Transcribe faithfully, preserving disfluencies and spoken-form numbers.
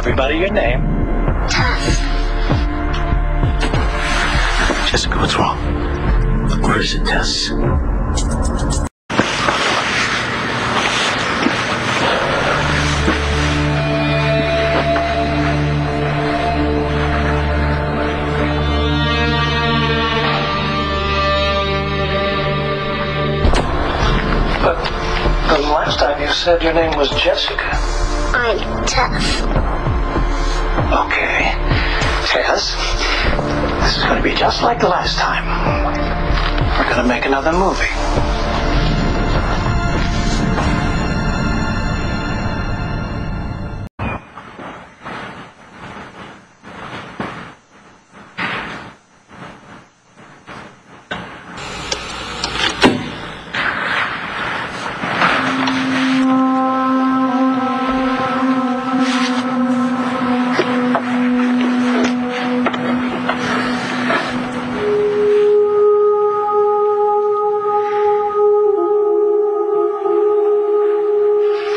everybody your name. Tess. Jessica, what's wrong? Where is it, Tess? But the last time you said your name was Jessica. I'm Tess. Okay. Tess, this is going to be just like the last time. We're going to make another movie.